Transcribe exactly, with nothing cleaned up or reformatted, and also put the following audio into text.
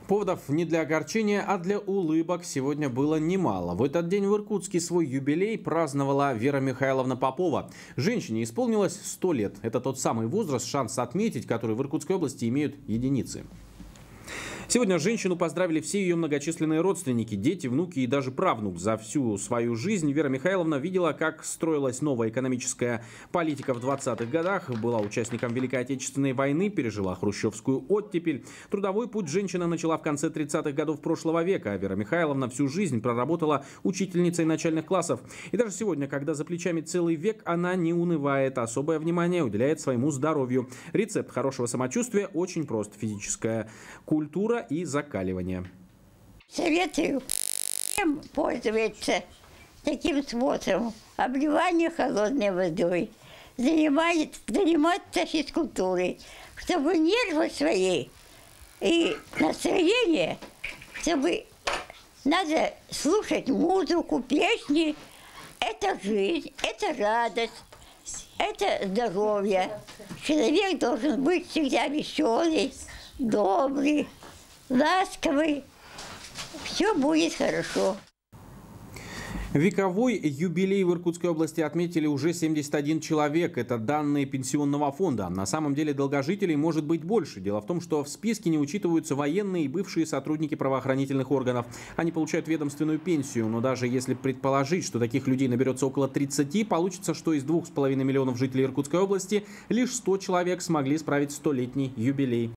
Поводов не для огорчения, а для улыбок сегодня было немало. В этот день в Иркутске свой юбилей праздновала Вера Михайловна Попова. Женщине исполнилось сто лет. Это тот самый возраст, шанс отметить, который в Иркутской области имеют единицы. Сегодня женщину поздравили все ее многочисленные родственники, дети, внуки и даже правнук. За всю свою жизнь Вера Михайловна видела, как строилась новая экономическая политика в двадцатых годах, была участником Великой Отечественной войны, пережила хрущевскую оттепель. Трудовой путь женщина начала в конце тридцатых годов прошлого века. Вера Михайловна всю жизнь проработала учительницей начальных классов. И даже сегодня, когда за плечами целый век, она не унывает, особое внимание уделяет своему здоровью. Рецепт хорошего самочувствия очень прост: физическая культура и закаливание. Советую всем пользоваться таким способом: обливание холодной водой, занимать, заниматься физкультурой, чтобы нервы свои и настроение, чтобы надо слушать музыку, песни. Это жизнь, это радость, это здоровье. Человек должен быть всегда веселый, добрый, ласковый. Все будет хорошо. Вековой юбилей в Иркутской области отметили уже семьдесят один человек. Это данные пенсионного фонда. На самом деле долгожителей может быть больше. Дело в том, что в списке не учитываются военные и бывшие сотрудники правоохранительных органов. Они получают ведомственную пенсию. Но даже если предположить, что таких людей наберется около тридцати, получится, что из двух с половиной миллионов жителей Иркутской области лишь сто человек смогли справить столетний юбилей.